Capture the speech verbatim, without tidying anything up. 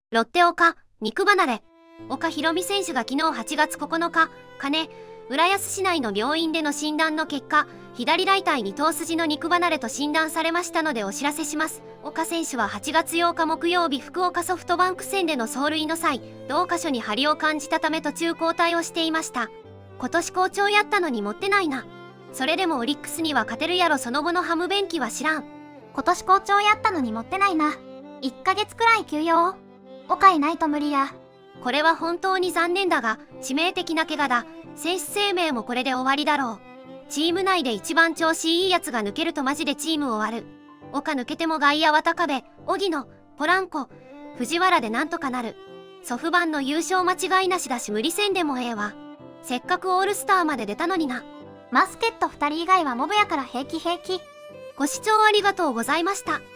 ロッテ岡、肉離れ。岡大海選手が昨日はちがつここのか、金、浦安市内の病院での診断の結果、左大腿二頭筋の肉離れと診断されましたのでお知らせします。岡選手ははちがつようか木曜日福岡ソフトバンク戦での走塁の際、同箇所に張りを感じたため途中交代をしていました。今年好調やったのに持ってないな。それでもオリックスには勝てるやろ。その後のハムベンキは知らん。 今年好調やったのに持ってないな。いっかげつくらい休養。岡いないと無理や。 これは本当に残念だが、致命的な怪我だ。選手生命もこれで終わりだろう。チーム内で一番調子いいやつが抜けるとマジでチーム終わる。岡抜けても外野は高部、荻野、ポランコ、藤原でなんとかなる。ソフバンの優勝間違いなしだし無理せんでもええわ。せっかくオールスターまで出たのにな。 マスケットふたり以外はモブやから平気平気。 ご視聴ありがとうございました。